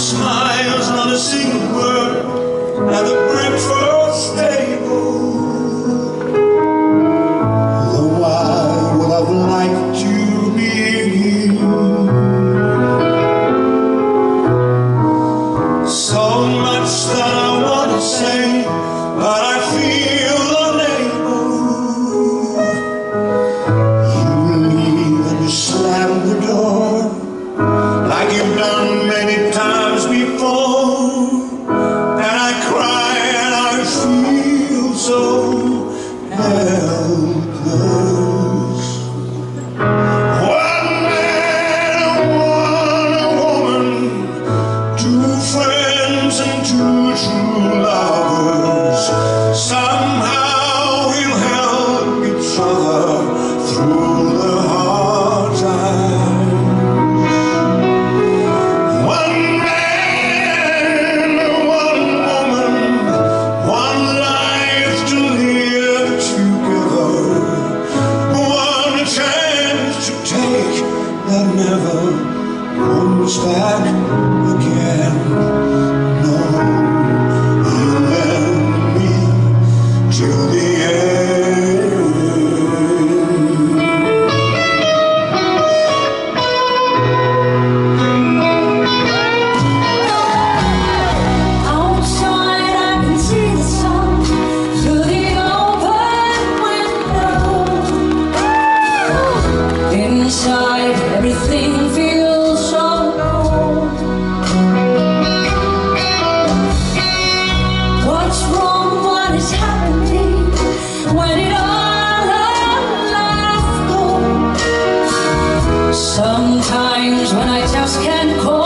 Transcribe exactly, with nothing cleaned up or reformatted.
smiles, not a single word at the breakfast table. Though I would have liked to be here, so much that I want to say, but I feel unable. You leave and you slam the door like you've done many times before, and I cry and I feel so helpless. One man and one woman, two friends and two true lovers, somehow we'll help each other through the hard times. That never comes back again. No, you and me till the Outside I can see the sun through the open window. Inside everything feels so cold. What's wrong? What is happening? When it all left go? Sometimes when I just can't call